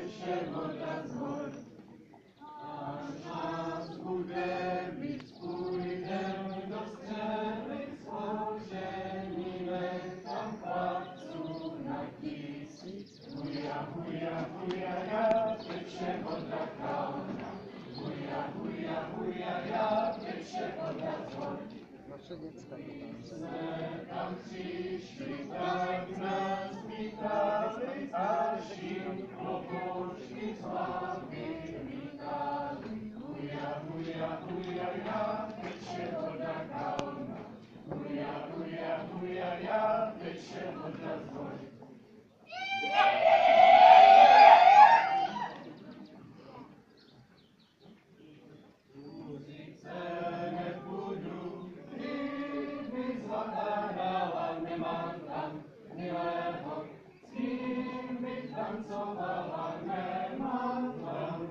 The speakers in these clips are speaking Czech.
Naše děcka to tam přišli, tak nás vítali, naši klobočky s vámi vítali. Huja, huja, huja, já, teče voda kalna. Huja, huja, huja, já, teče voda z hory. Tancovala nemám tam,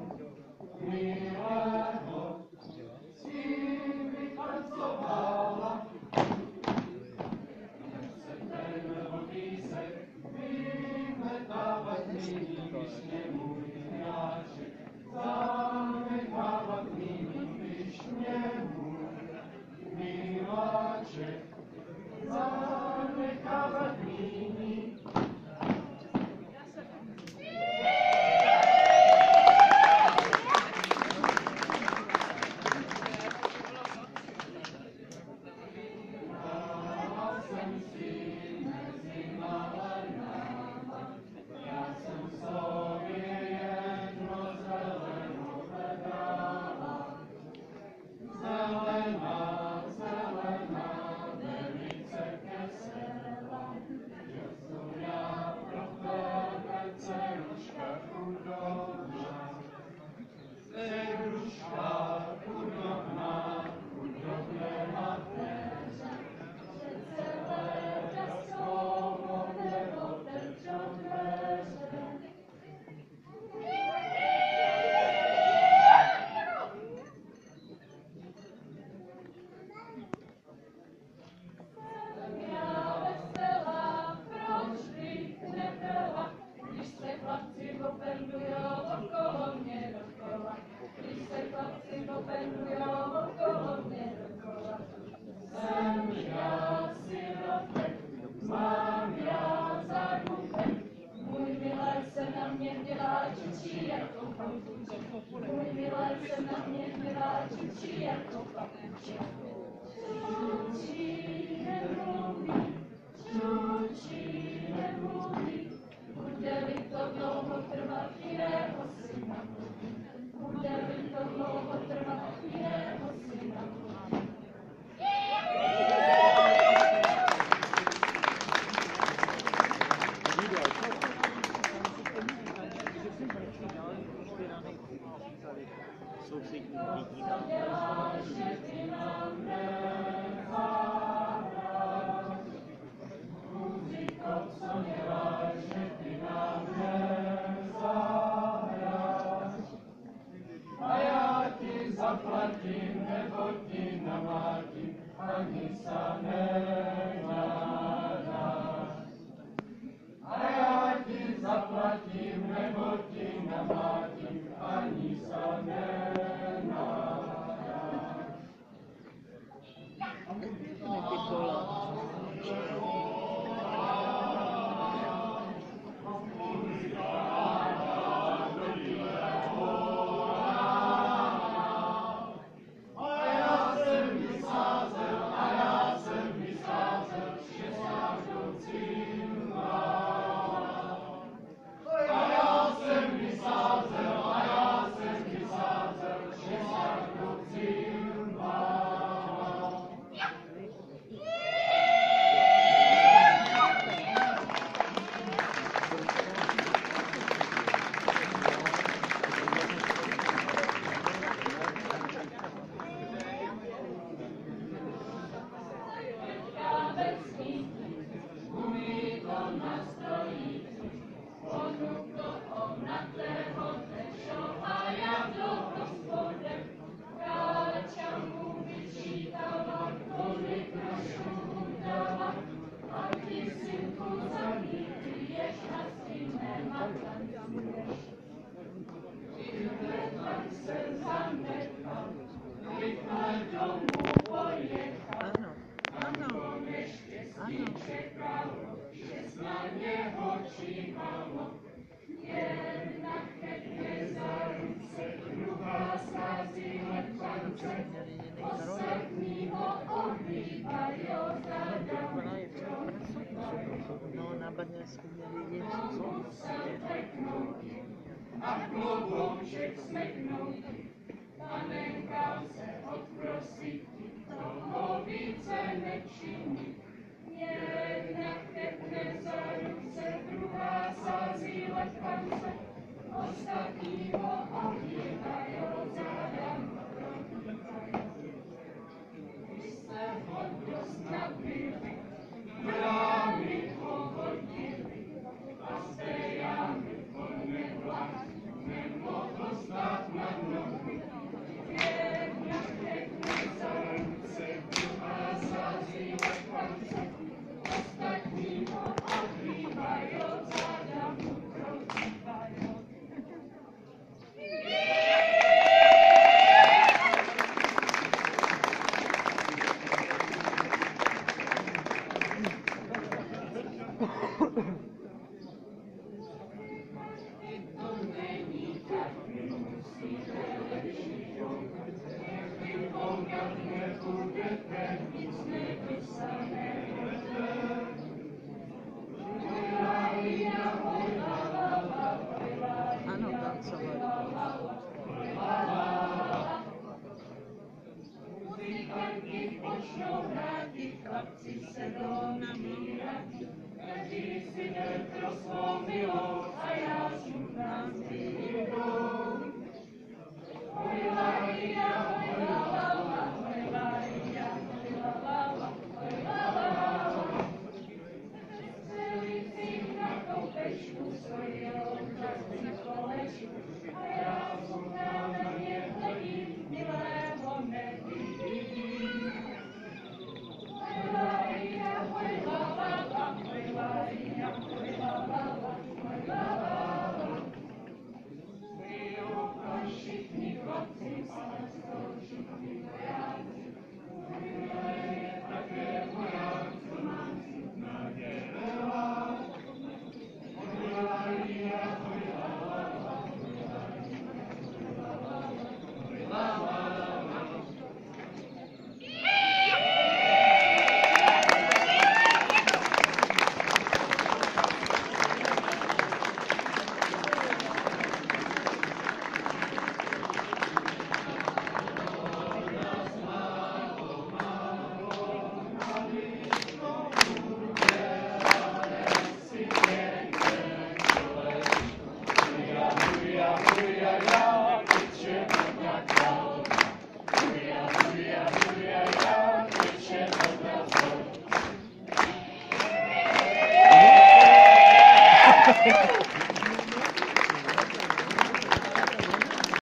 milého, s kým bych tancovala. Nechce ten vodísek vymetávat nyní, když mě můj miláček zanechávat nyní, když mě můj miláček zanechávat nyní. Zaplatím, nebo ti namátím, ani sa nenadáš. A já ti zaplatím, nebo ti namátím, ani sa nenadáš. a klobouček smeknutý, panenka se odprosí, toho více nečiní. Jedna pěkne za ruce, druhá sází letkance, ostatní ho objímají zádem. Vy jste ho dost nabili, brány pohodili, a jste jámy podnebla, nemohl stát na nohy. Jedna pěkne za ruce, druhá sází letkance, ostatní ho objímají zádem, prozývají. Ano, tancovali. Muzikanti počnou rádi, chlapci se jdou namírat. Každý si jde pro svou milou a já šumám výjdou. Hojlalia, hojlalala, hojlalia, hojlalala, hojlalala. Celý cít na koupečku svoji loučací kolečku a já smutná na mě hledím, milého nevidím. Hojlalia, hojlalala, hojlalia, hojlalala, hojlalala. Pijou a všichni chlapci, ale jsou všichni vojáci. Hojlalia, také vojáci, mám smutná děla. Hojlalia, hojlalala, hojlalia, hojlalala, hojlalala. Hallelujah, hallelujah.